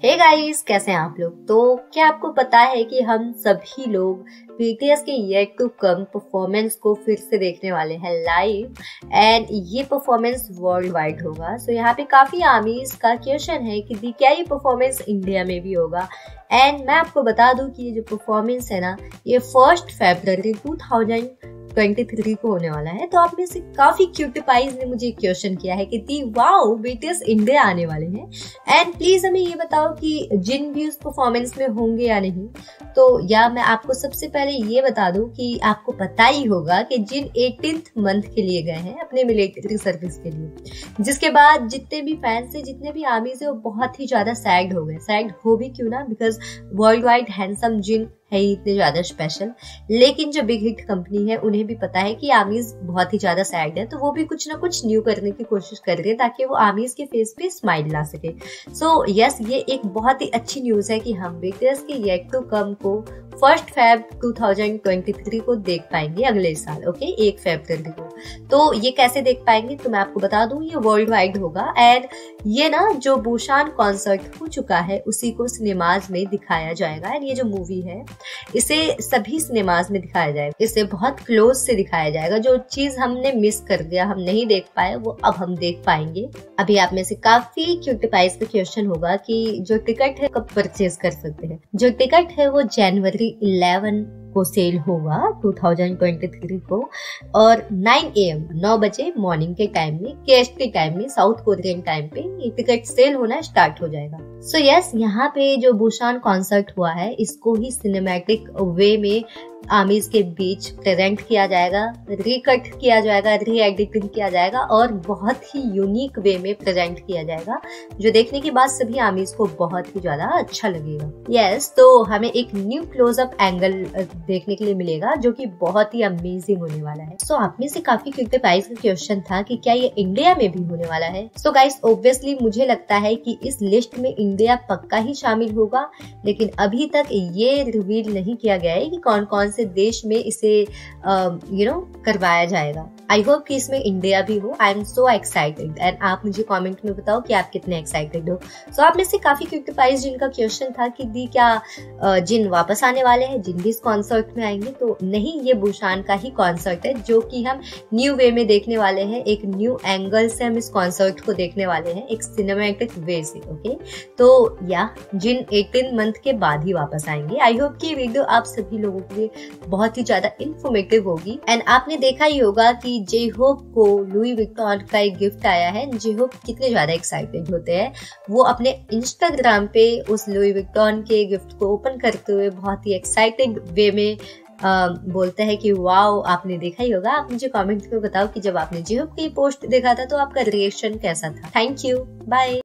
Hey guys, कैसे हैं आप लोग। तो क्या आपको पता है कि हम सभी लोग बीटीएस के येट टू कम परफॉर्मेंस को फिर से देखने वाले हैं लाइव, एंड ये परफॉर्मेंस वर्ल्ड वाइड होगा। सो यहाँ पे काफी आर्मीज का क्वेश्चन है कि क्या ये परफॉर्मेंस इंडिया में भी होगा। एंड मैं आपको बता दूं कि ये जो परफॉर्मेंस है ना, ये 1 फरवरी 2023 को होने वाला है। तो आप में से काफी क्यूटीपाइज ने मुझे क्वेश्चन किया है कि दी वाओ बीटीएस इंडिया आने वाले हैं, एंड प्लीज हमें ये बताओ कि जिन भी उस परफॉर्मेंस में होंगे या नहीं। तो या मैं आपको सबसे पहले ये बता दूं कि आपको पता ही होगा कि जिन 18th मंथ के लिए गए हैं अपने मिलिट्री सर्विस के लिए, जिसके बाद जितने भी फैंस है, जितने भी आर्मीज है, वो बहुत ही ज्यादा सैड हो गए। सैड हो भी क्यों ना, because world wide handsome Jin है इतने ज्यादा स्पेशल। लेकिन जो बिग हिट कंपनी है उन्हें भी पता है कि आर्मीज बहुत ही ज्यादा सैड है, तो वो भी कुछ ना कुछ न्यू करने की कोशिश कर रही है ताकि वो आर्मीज के फेस पे स्माइल ला सके। सो यस, ये एक बहुत ही अच्छी न्यूज है कि हम बीटीएस के येट टू कम को 1 फरवरी 2023 को देख पाएंगे अगले साल। ओके, 1 फरवरी को। तो ये कैसे देख पाएंगे तो मैं आपको बता दूं, ये वर्ल्ड वाइड होगा। एंड ये ना जो बुसान कॉन्सर्ट हो चुका है उसी को सिनेमाज में दिखाया जाएगा। एंड ये जो मूवी है इसे सभी सिनेमाज में दिखाया जाएगा, इसे बहुत क्लोज से दिखाया जाएगा। जो चीज हमने मिस कर दिया, हम नहीं देख पाए, वो अब हम देख पाएंगे। अभी आप में से काफी क्यूटीपाइज का क्वेश्चन होगा कि जो टिकट है कब परचेज कर सकते हैं। जो टिकट है वो जनवरी 11 को सेल होगा 2023 को, और 9 AM 9 बजे मॉर्निंग के टाइम में, केस्ट के टाइम में, साउथ कोरियन टाइम पे ये टिकट सेल होना स्टार्ट हो जाएगा। सो यस, यहाँ पे जो बुसान कॉन्सर्ट हुआ है इसको ही सिनेमैटिक वे में आर्मीज के बीच प्रेजेंट किया जाएगा, रिकट किया जाएगा, री एडिटिंग किया जाएगा और बहुत ही यूनिक वे में प्रेजेंट किया जाएगा, जो देखने के बाद सभी आर्मीज को बहुत ही ज्यादा अच्छा लगेगा। यस, तो हमें एक न्यू क्लोजअप एंगल देखने के लिए मिलेगा जो कि बहुत ही अमेजिंग होने वाला है। सो आप में से काफी क्यूटीपाइज का क्वेश्चन था कि क्या ये इंडिया में भी होने वाला है। सो गाइस, ऑब्वियसली मुझे लगता है कि इस लिस्ट में इंडिया पक्का ही शामिल होगा, लेकिन अभी तक ये रिवील नहीं किया गया है कि कौन कौन से देश में इसे करवाया जाएगा। आई होप कि इसमें इंडिया भी हो। I am so excited, and आप मुझे कमेंट में बताओ कि आप कितने एक्साइटेड हो। सो आप में से काफी क्यूटीपाइज जिनका क्वेश्चन था कि दी क्या जिन वापस आने वाले हैं, जिन भी इस कॉन्सर्ट में आएंगे। तो नहीं, ये बुसान का ही कॉन्सर्ट है जो कि हम न्यू वे में देखने वाले हैं। एक न्यू एंगल से हम इस कॉन्सर्ट को देखने वाले हैं, एक सिनेमैटिक वे से। ओके, तो या जिन 18 मंथ के बाद ही वापस आएंगे। आई होप कि वीडियो आप सभी लोगों के लिए बहुत ही ज्यादा इंफॉर्मेटिव होगी। एंड आपने देखा ही होगा कि जे होप को लुई विक्टोन का एक गिफ्ट आया है। जे होप कितने ज्यादा एक्साइटेड होते हैं, वो अपने इंस्टाग्राम पे उस लुई विक्टोन के गिफ्ट को ओपन करते हुए बहुत ही एक्साइटेड वे में बोलते हैं कि वाओ, आपने देखा ही होगा। आप मुझे कमेंट में बताओ कि जब आपने जे होप की पोस्ट देखा था तो आपका रिएक्शन कैसा था। Thank you, bye.